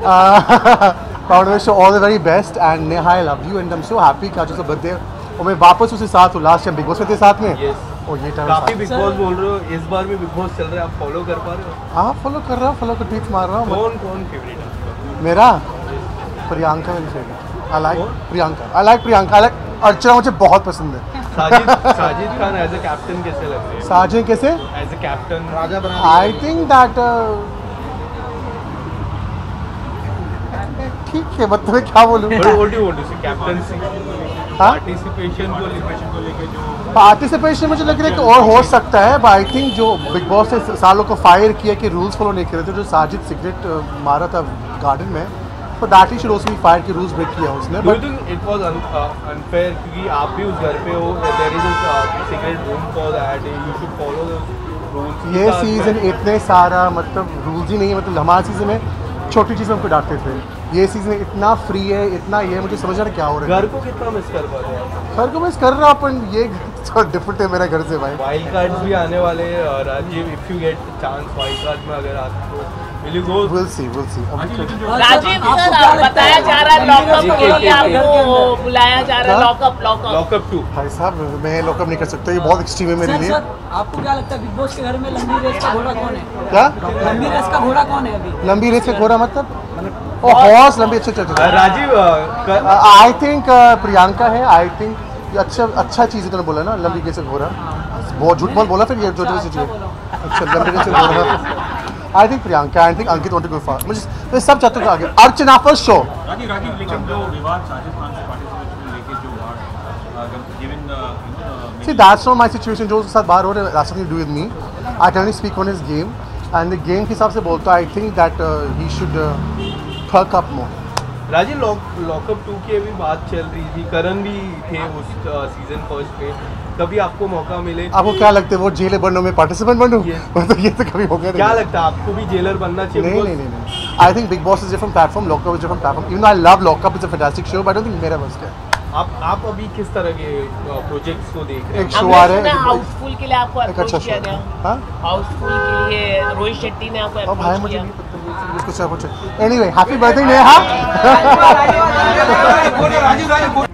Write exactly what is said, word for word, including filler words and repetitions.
I wish you all the very best and Neha, I love you and I'm so happy कि आज उसका birthday और मैं वापस उसे साथ हूँ लास्ट टाइम बिग बॉस में थे साथ में। yes. और ये टाइम काफी बिग बॉस बोल रहे हो, इस बार भी बिग बॉस चल रहा है, आप फॉलो कर पा रहे हो? हाँ फॉलो कर रहा हूँ, फॉलो कर ट्वीट मार रहा हूँ। कौन कौन फेवरेट है आपका? मेरा प्रियंका मेरी favourite. I like Priyanka, I like Priyanka, I like Archana, मुझे बहुत पसंद है। Sajid Sajid Khan as a captain कैसे लगते हैं? साजिद कैसे? एज अ कैप्टन राजा बना। आई थिंक दैट ठीक है, मतलब मैं क्या बोलूँ? What do want to say captaincy participation को लिमिटेशन को लेके जो पार्टिसिपेशन मुझे लग रहा है कि और हो सकता है, बट आई थिंक जो बिग बॉस ने सालों को फायर किया कि रूल्स फॉलो नहीं कर रहे थे, जो साजिद सिगरेट मारा था गार्डन में, तो that he should also be fire कि रूल्स ब्रेक किया उसने। But do you think it was unfair क्योंकि आप भी उस घर पे हो, there is a cigarette room for that, you should follow the rules. ये सीजन इतने सारा मतलब रूल्स ही नहीं है, मतलब हमारे सीजन में छोटी चीज़ें हमको डांटते थे, ये सीजन इतना फ्री है, इतना ये मुझे समझ रहा है क्या हो रहा है। घर को कितना मिस कर पा रहे हैं? घर को मिस कर रहा अपन, ये डिफरेंट है मेरा घर से भाई। वाइल्ड कार्ड्स भी आने वाले हैं और Rajeev if you get chance wild card में अगर आप तो will you go? Will see will see. Rajeev sir बताया जा रहा है लॉकअप के लिए आपको बुलाया जा रहा है, लॉकअप लॉकअप लॉकअप टू। भाई साहब मैं लॉकअप नहीं कर सकता, ये बहुत एक्सट्रीम है मेरे लिए। आपको क्या लगता है बिग बॉस के घर में लंबी रेस का घोड़ा कौन है? क्या लंबी रेस का घोड़ा कौन है अभी? लंबी रेस का घोड़ा मतलब ओ हॉर्स लंबी, अच्छा अच्छा। राजीव आई थिंक प्रियंका है, आई थिंक अच्छा अच्छा चीज़ तूने बोला ना, लंबी रेस का घोड़ा, बहुत झूठ मत बोला फिर ये जो जो अच्छा लंबी रेस का घोड़ा। I think Priyanka, I think Ankit want to go for, मुझे मैं सब चाहता हूँ आगे अर्चना फर्स्ट शो। राजीव राजीव लेकिन जो विवाद साजिद खान से पार्टिसिपेशन को लेके जो ward given See, that's not my situation. जो उसके साथ बाहर हो रहे हैं, that's nothing to do with me. I can only speak on his game, and the game के हिसाब से बोलता I think that uh, he should uh, perk up more. Rajeev lock lockup two की अभी बात चल रही थी, करण भी थे उस सीजन फर्स्ट में, कभी आपको मौका मिले? आपको क्या लगता है वो जेलर बनने में पार्टिसिपेंट बनूं? तो ये तो कभी मौका नहीं। क्या लगता है आपको भी जेलर बनना चाहिए? नहीं नहीं नहीं, I think Bigg Boss is different platform, lockup is different platform. Even I love lockup, is a fantastic show, but I don't think मेरा बस क्या। आप आप अभी किस तरह के प्रोजेक्ट्स को देख रहे हैं? एक शो आ रहा है हाउसफुल के लिए आपको एक अच्छा अप्रोच किया शो। गया। हाँ हाउसफुल के लिए रोहित शेट्टी ने आपको अब भाई अप्रोच मुझे किया। नहीं पता इसको क्या पूछे। Anyway happy birthday Neha. Rajeev Rajiv